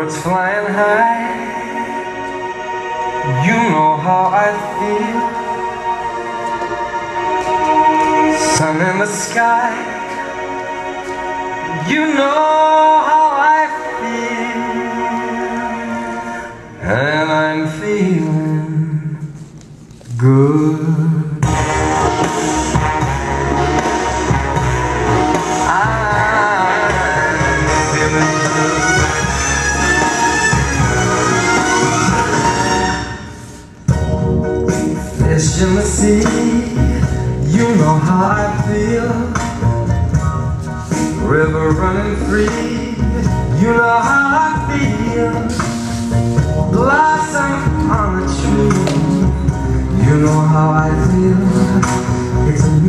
birds flying high, you know how I feel. Sun in the sky, you know how I feel. And I'm feeling good. Fish in the sea, you know how I feel. River running free, you know how I feel. Blossom on the tree, you know how I feel. It's a